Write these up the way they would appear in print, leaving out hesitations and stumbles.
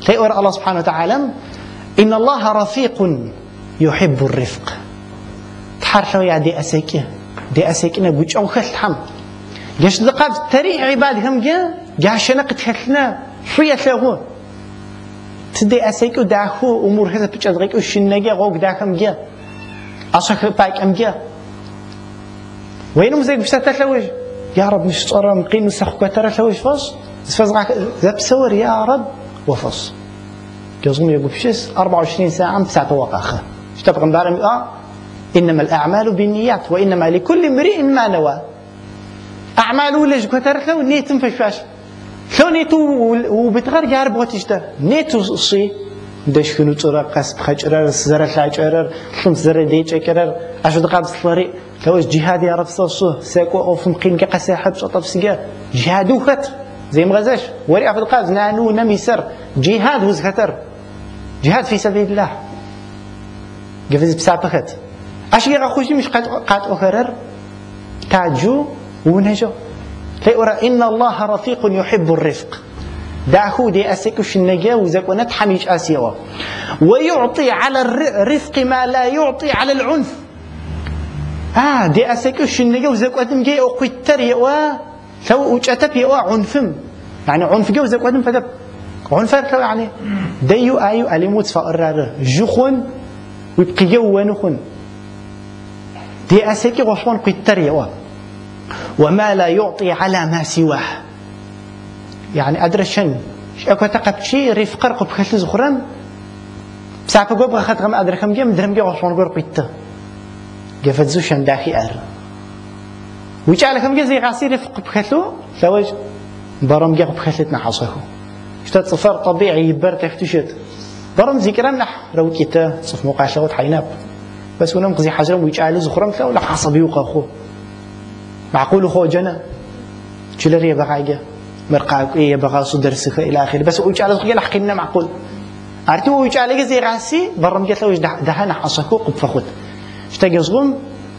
تيقول الله سبحانه وتعالى إن الله رفيق يحب الرفق تحرشوا يا دي أسيكنا بوجه خلحم جاش دقاب تريع عبادهم جاشنا قد خلنا شوية له تدي أسيكو داخو أمور هذا بتشغلك وشنجا غوك داخم جا أشكر بايك أم جا وينهم زي بشتات لوج يا رب مش صار مقيم مسخ كتر لوج فاش فاز ذاب سور يا رب وفاش جزم يقول بشيس 24 ساعة 9 وقاخة اشتبق مبارم إنما الأعمال بالنيات وإنما لكل امرئ ما نوى أعماله ليش كتر لو نيتم فاش شو نيتو وبتغير جارب وتشتا نيتو صي دش كنو ترى قصب خجرر زر خجرر ثم زر ديج كرر أشد قاب الطريق لو جهاد يا رب صو ساكو أو في مقيم كقسا حب شطف سجا جهادو خت زي مغزاش وري أفضل قاز نانو نمي سر جهاد وز خطر جهاد في سبيل الله قفز بسابخت أشياء أخوشي مش قات أخرر تاجو ونجو تيقرأ إن الله رفيق يحب الرفق داخو دي أسيكوش النجاوزك ونتحميش آسيوا ويعطي على الرفق ما لا يعطي على العنف دي أسيكوش النجاوزك ونتمجي أقويتر يوا لو أجتب يوا عنفم يعني عنف جوزك ونتم فدب عنفر يعني ديو آيو أليموت فأرار جخون ويبقي جو ونخون دي أسيكي غشوان قويتر يوا وما لا يعطي على ما سواه يعني أدرشن أكو تقب شيء رفقر قب خلت زخران بساعة قب خد غم أدركم جم درم جا وصون قر قيته جفت زوشن داخي ويش على كم جزء غاسي رفق بخلو لوج برم جا بخلتنا حصله اشتد صفر طبيعي يبر تفتشت برم ذكرنا روكيته صف مقاشة حيناب بس ونم قزي حجر ويش على زخران لا ولا حصبي وقاخو معقول خو جنا شلري بقايجه مرقاك إيه بقى صدر سخ إلى آخره بس ويش على زخيل حكينا معقول أرتي ويش على جزء غاسي برم جت لوش دهنا حصكو قب فخد اشتاق زغم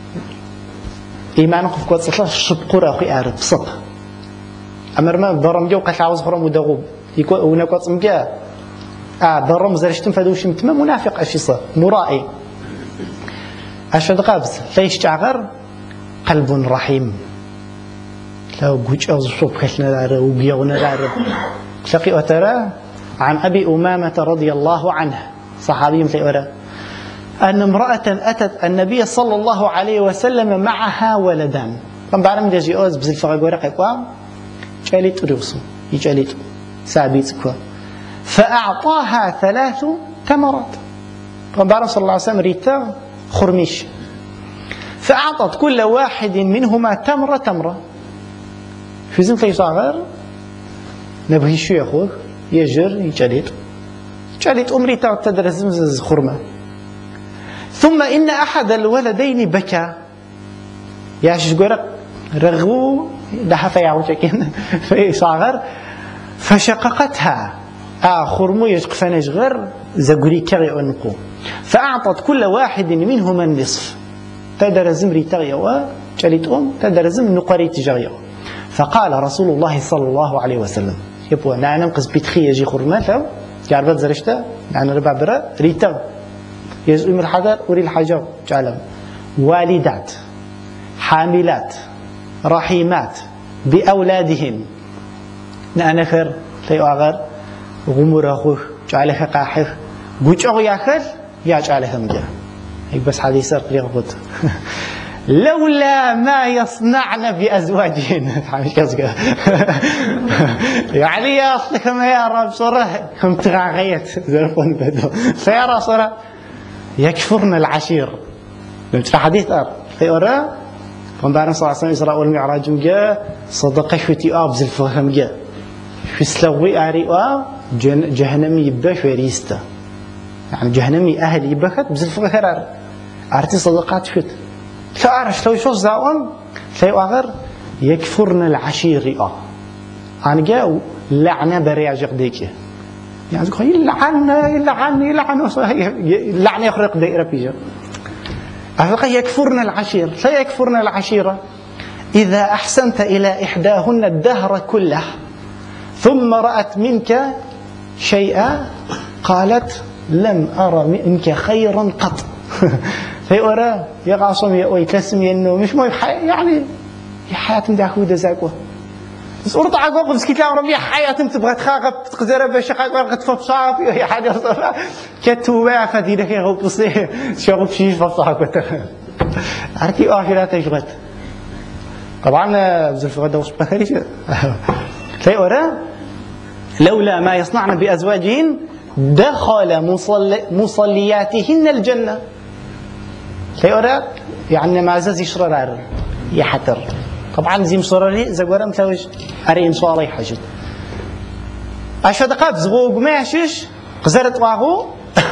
إيمان قف قوت صلاة شبقرة أخي أعرف صب أمر ما برم جو قش عاوز برم ودغوب يكون ونقص مجا برم زرشتم فدوش متم منافق أشيصة مرائي أشد قابز ليش تعغر قلب رحيم لو جوج أو صوب خشنا داره وبيعنا داره شقي أترى عن أبي أمامة رضي الله عنه صحابي مثل أرى أن امرأة أتت النبي صلى الله عليه وسلم معها ولدان طبعا بعد ما جاء أوز بزل فقورة قوام جالت رؤسه يجالت سابيت كوا فأعطاها 3 تمرات طبعا بعد صلى الله عليه وسلم ريتا خرميش فأعطت كل واحد منهما تمرة في زين في صغر نبغي شو ياخذ يجر يجلد أمري تدرس مزز خرمة ثم إن أحد الولدين بكى يا شجرة رغو ده فيعوجكين في صغر فشققتها خرمو يشقفن يشغر زغري كري أنقو فأعطت كل واحد منهما النصف تدرس مري تغيوا جلد تدرس نقري تجريوا فقال رسول الله صلى الله عليه وسلم يبوا نعم قز بيتخي يجي خرمته جاربت زرشته نعم ربع برا ريتا يزوم الحذر وري الحجر جعلهم والدات حاملات رحيمات بأولادهن نأنخر تيوغر غمور أخوه جعله قاحه بوجه ياخذ يا جعلهم جا هيك بس حديث يغبط لولا ما يصنعن بأزواجهن يعني يا أصلكم يا رب صرة كم تغاغيت زرفون بدو سيارة صرة يكفرن العشير في حديث في أرى فنبارن صلى الله عليه وسلم إسراء والمعراج جاء صدق شوتي أبز الفهم جاء في سلوي أريئة جهنمي يباش وريسته يعني جهنمي أهل يبخت بز الفهم أرتي صدقات شوت فأعرف لو شو زاوم تلاقوا غير يكفرن العشير أنا جاء لعنة برياجق ديكه يعني يقول يلعن يخرق دائرة بيجا أفقا يكفرن العشير لا يكفرن العشيرة إذا أحسنت إلى إحداهن الدهر كله ثم رأت منك شيئا قالت لم أرى منك خيرا قط. في أرى يقاسم يأوي تسم ينو مش مو يعني حياة مداخو دزاكو صورت عقوق بس كتاب ربي حياة تبغى تخاقب تقدر بشقاق ورقة فبصاب يا حاجة صار كتوبة فدينك يا غوب بصي شغل شيء فبصاب عرفتي آخرات تجربت طبعا بزلف غدا وصبح خريش في أرى لولا ما يصنعن بأزواجهن دخل مصلياتهن الجنة. في أرى يعني ما زاز يشرر يحتر طبعا زي مصرري زقورم تاوج أريم صالي حاجة أشهد قبز غوق ماشيش قزرت واغو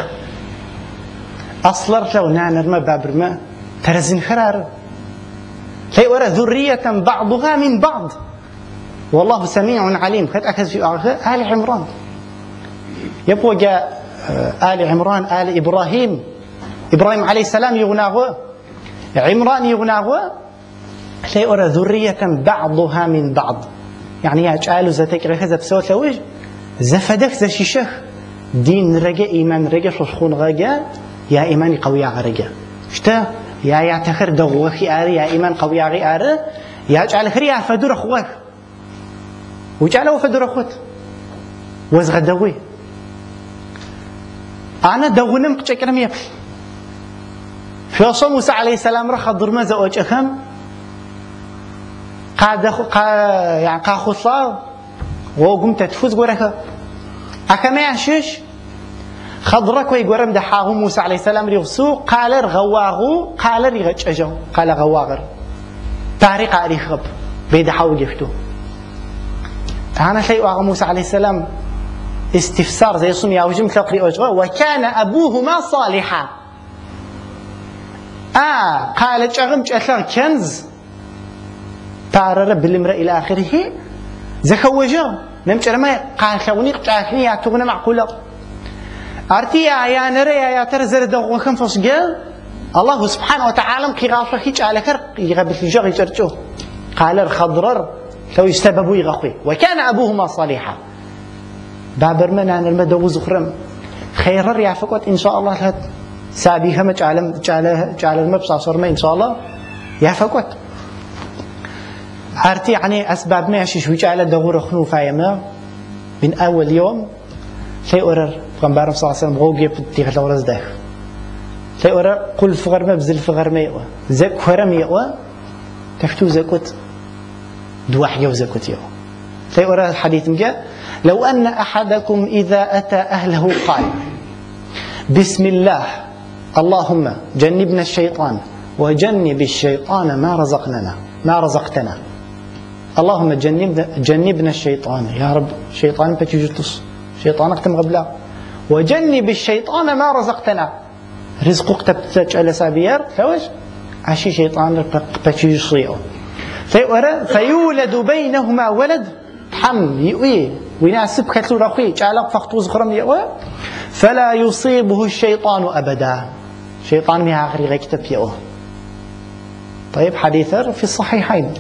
أصلر لو نعنر ما بابر ترزن خرار. في أرى ذرية بعضها من بعض والله سميع عليم. خد أكز في آل عمران يبقى جاء آل عمران آل إبراهيم عليه السلام يغناغو عمران يغناغو. في أرى ذرية بعضها من بعض يعني يجعلوا ذاتك رخزة بسوت لوج زفدك ذا شيشخ دين رجع إيمان رجع شخون رجع يا إيمان قوي رجع شتا يا تخر دوغي أري يا إيمان قوي أري يجعل خريا فدور أخوه وجعله فدور أخوت وزغدوي أنا دوغنم كشكرم يبل في صوم موسى عليه السلام رخ ضرمة زوج أخم يعني قاخصا وقمت تفوز قرك أكمل عشش خضرك ويقرم دحاه موسى عليه السلام ريغسو قال غواغو قال ريغج أجو قال غواغر تاريخ عليه خب بيدحاو جفتو. أنا شيء موسى عليه السلام استفسار زي صوم يوجم تقري أجوا وكان أبوهما صالحا قال جغم جأثر كنز تارر بالمرء إلى آخره زخوجه نمشي رما قال خوني قاعدني يعتقون معقولة أرتي يا نرى يا ترى زرد وخم فصقل الله سبحانه وتعالى كي غافر هيج على كر يغبل في جغ يجرجو قال الخضرر لو يستببوا يغخي وكان أبوهما صالحا بابرمن أنا المدو زخرم خيرر يا فقط إن شاء الله هاد سابيها ما جعل المبصع صار ما إن شاء الله يا فقط أرتي يعني أسباب ما يشيش وجعل دور خنوفا يما من أول يوم في أورر غنبارم صلى الله عليه وسلم غوجي بتيخ لورز ده في أورر قل فغر ما بزل فغر ما يقوى زك فرم يقوى تفتو زكوت دواح جو زكوت يقوى في أورر حديث مجا لو أن أحدكم إذا أتى أهله قال بسم الله اللهم جنبنا الشيطان وجنب الشيطان ما رزقتنا اللهم جنبنا الشيطان يا رب شيطان بتجتس شيطانك تمغبلا وجنب الشيطان ما رزقتنا رزقك تبتج على سابير فوج عشي شيطان بتجيصيو فيولد بينهما ولد حم يؤي ويناسب كتلو رخي جعلك فختوز خرم يؤي فلا يصيبه الشيطان أبدا شيطان مها آخر غيكتب يؤي. طيب حديثر في الصحيحين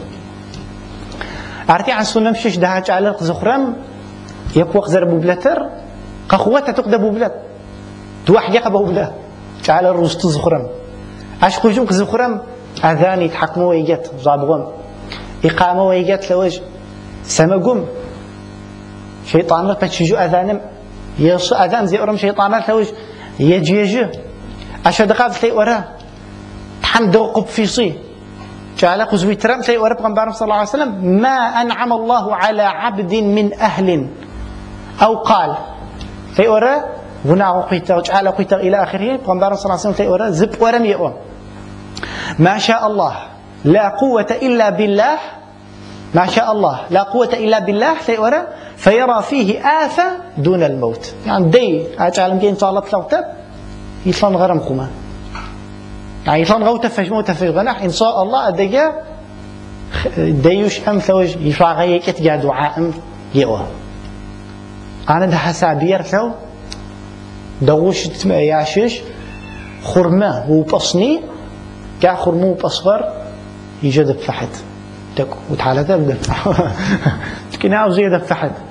أرتي عن سنة مشيش ده جعل زخرم يبوق زربو بلتر قخوته تقدر بوبلت توح يقبه بلا جعل الرست زخرم أشكو جمك زخرم أذان يتحكموا ويجت زابغم إقامة ويجت لوج سمقم شيطان لك بتشجو أذانم يص أذان زي أرم شيطان لوج يجي أشهد قاف لي وراه تحمد وقب في صي جعل قزوي ترم لي ورا بغنبارم صلى الله عليه وسلم ما أنعم الله على عبد من أهل أو قال في ورا هنا وقيته جعل قيته إلى آخره بغنبارم صلى الله عليه وسلم في ورا زب ورم يقوم ما شاء الله لا قوة إلا بالله ما شاء الله لا قوة إلا بالله في ورا فيرى فيه آفة دون الموت يعني دي أجعل مجين صلى الله عليه وسلم يطلن غرم خما يعني يطلن غوته فجموته في غناح إن شاء الله أدقى ديوش أم ثوج يفاغيك اتجاه دعاء يقوى أنا ده حسابير ثو دوش يعشش خرمه وبصني كا خرمه وبصغر يجد بفحد تك وتعالى ذا بدفع كنا عاوز يدفحد